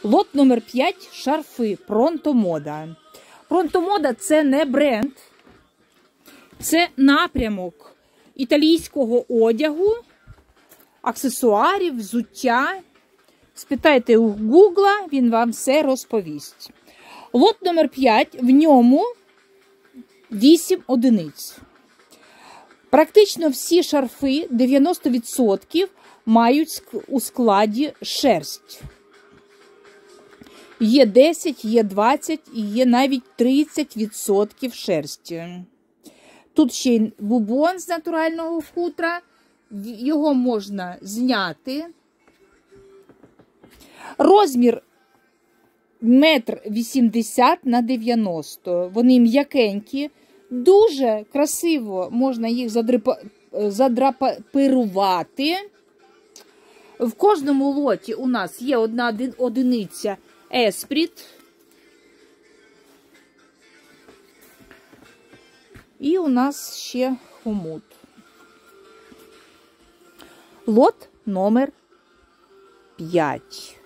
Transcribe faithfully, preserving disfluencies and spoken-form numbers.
Лот номер п'ять – шарфи Пронтомода. Пронтомода – це не бренд, це напрямок італійського одягу, аксесуарів, взуття. Спитайте у Гугла, він вам все розповість. Лот номер п'ять, в ньому вісім одиниць. Практично всі шарфи, дев'яносто відсотків, мають у складі шерсть. Є десять, є двадцять і є навіть тридцять відсотків шерсті. Тут ще й бубон з натурального хутра. Його можна зняти. Розмір метр вісімдесят на дев'яносто. Вони м'якенькі. Дуже красиво можна їх задрапирувати. В кожному лоті у нас є одна одиниця еспріт. І у нас ще хомут. Лот номер п'ять.